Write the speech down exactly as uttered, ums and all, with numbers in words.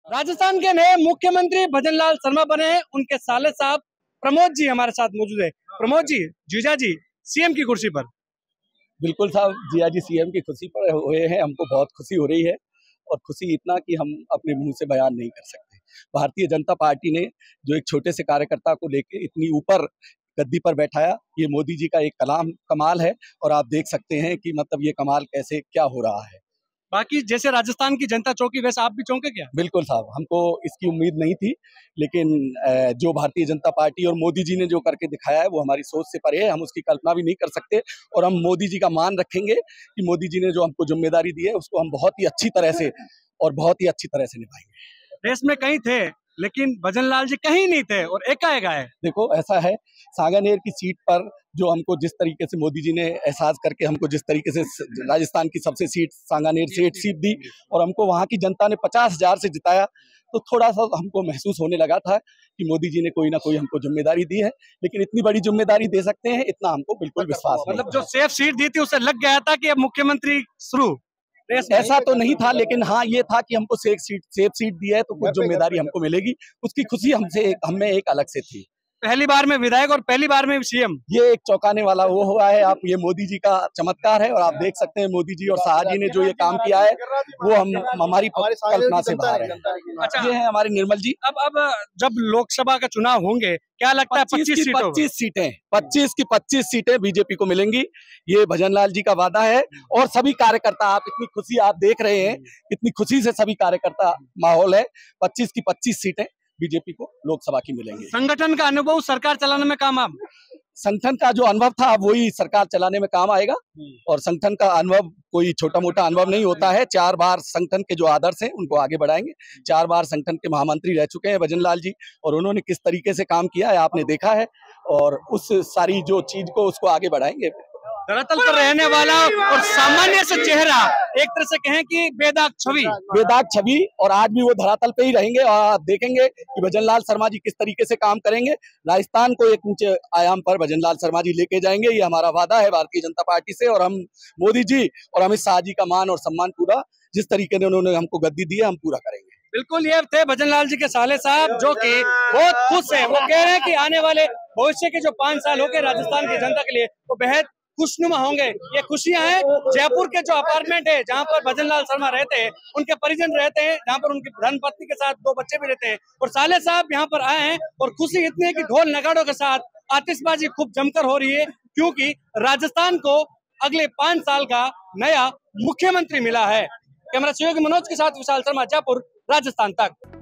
राजस्थान के नए मुख्यमंत्री भजनलाल शर्मा बने हैं। उनके साले साहब प्रमोद जी हमारे साथ मौजूद है। प्रमोद जी, जीजा जी सीएम की कुर्सी पर। बिल्कुल साहब, जिया जी सीएम की कुर्सी पर हुए हैं। हमको बहुत खुशी हो रही है और खुशी इतना कि हम अपने मुंह से बयान नहीं कर सकते। भारतीय जनता पार्टी ने जो एक छोटे से कार्यकर्ता को लेके इतनी ऊपर गद्दी पर बैठाया, ये मोदी जी का एक कलाम कमाल है। और आप देख सकते हैं कि मतलब ये कमाल कैसे क्या हो रहा है। बाकी जैसे राजस्थान की जनता चौंकी वैसे आप भी चौंके क्या? बिल्कुल साहब, हमको इसकी उम्मीद नहीं थी, लेकिन जो भारतीय जनता पार्टी और मोदी जी ने जो करके दिखाया है वो हमारी सोच से परे है। हम उसकी कल्पना भी नहीं कर सकते और हम मोदी जी का मान रखेंगे कि मोदी जी ने जो हमको जिम्मेदारी दी है उसको हम बहुत ही अच्छी तरह से और बहुत ही अच्छी तरह से निभाएंगे। रेस में कहीं थे लेकिन भजनलाल जी कहीं नहीं थे और एकाएक आए। देखो ऐसा है, सांगानेर की सीट पर जो हमको जिस तरीके से मोदी जी ने एहसास करके हमको जिस तरीके से राजस्थान की सबसे सीट सांगानेर से सीट दी और हमको वहां की जनता ने पचास हजार से जिताया, तो थोड़ा सा हमको महसूस होने लगा था कि मोदी जी ने कोई ना कोई हमको जिम्मेदारी दी है। लेकिन इतनी बड़ी जिम्मेदारी दे सकते हैं, इतना हमको बिल्कुल विश्वास नहीं। मतलब जो सेफ सीट दी थी उससे लग गया था कि अब मुख्यमंत्री शुरू। ऐसा तो नहीं था, लेकिन हाँ ये था कि हमको सेफ सीट सेफ सीट दी है तो कुछ जिम्मेदारी हमको मिलेगी। उसकी खुशी हमसे हमें एक अलग से थी। पहली बार में विधायक और पहली बार में सीएम, ये एक चौंकाने वाला वो हुआ है। आप ये मोदी जी का चमत्कार है और आप देख सकते हैं मोदी जी और शाह जी ने जो ये काम किया है वो हम हमारी कल्पना से बाहर है। अच्छा, ये है हमारे निर्मल जी। अब अब जब लोकसभा का चुनाव होंगे, क्या लगता है पच्चीस सीटों पच्चीस सीटें पच्चीस की पच्चीस सीटें बीजेपी को मिलेंगी। ये भजनलाल जी का वादा है और सभी कार्यकर्ता, आप इतनी खुशी आप देख रहे हैं, इतनी खुशी से सभी कार्यकर्ता माहौल है। पच्चीस की पच्चीस सीटें बीजेपी को लोकसभा की मिलेंगी। संगठन का अनुभव सरकार चलाने में काम आप संगठन का जो अनुभव था वही सरकार चलाने में काम आएगा। और संगठन का अनुभव कोई छोटा मोटा अनुभव नहीं होता है। चार बार संगठन के जो आदर्श हैं उनको आगे बढ़ाएंगे। चार बार संगठन के महामंत्री रह चुके हैं भजनलाल जी और उन्होंने किस तरीके से काम किया है आपने देखा है और उस सारी जो चीज को उसको आगे बढ़ाएंगे। धरातल पर रहने वाला और सामान्य से चेहरा, एक तरह से कहें कि बेदाग छवि बेदाग छवि और आज भी वो धरातल पे ही रहेंगे और आप देखेंगे कि भजनलाल शर्मा जी किस तरीके से काम करेंगे। राजस्थान को एक ऊंचे आयाम पर भजनलाल शर्मा जी लेके जाएंगे, ये हमारा वादा है भारतीय जनता पार्टी से। और हम मोदी जी और अमित शाह जी का मान और सम्मान पूरा जिस तरीके ने उन्होंने हमको गद्दी दी है हम पूरा करेंगे। बिल्कुल, ये थे भजनलाल जी के साले साहब जो कि बहुत खुश है। वो कह रहे हैं कि आने वाले भविष्य के जो पांच साल हो गए राजस्थान की जनता के लिए वो बेहद खुशनुमा होंगे। ये खुशियां हैं जयपुर के जो अपार्टमेंट है जहां पर भजनलाल शर्मा रहते हैं, उनके परिजन रहते हैं, जहां पर उनकी धर्मपत्नी के साथ दो बच्चे भी रहते हैं और साले साहब यहां पर आए हैं। और खुशी इतनी है कि ढोल नगाड़ों के साथ आतिशबाजी खूब जमकर हो रही है, क्योंकि राजस्थान को अगले पांच साल का नया मुख्यमंत्री मिला है। कैमरा सहयोगी मनोज के साथ विशाल शर्मा, जयपुर, राजस्थान तक।